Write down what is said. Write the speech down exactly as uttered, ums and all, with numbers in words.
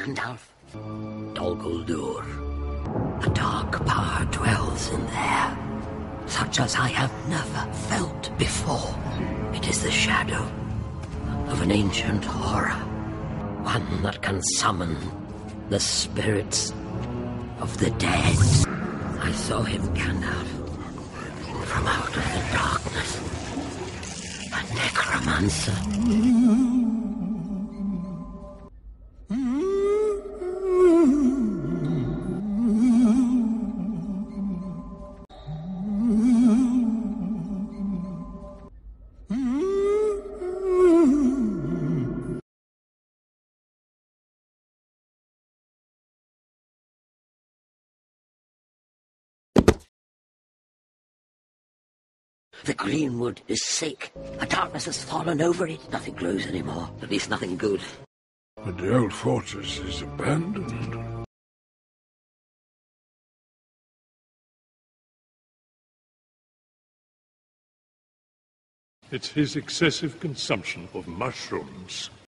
Gandalf. Dol Guldur. A dark power dwells in there, such as I have never felt before. It is the shadow of an ancient horror, one that can summon the spirits of the dead. I saw him, Gandalf, from out of the darkness. A necromancer. The greenwood is sick. A darkness has fallen over it. Nothing glows anymore. At least nothing good. But the old fortress is abandoned. It's his excessive consumption of mushrooms.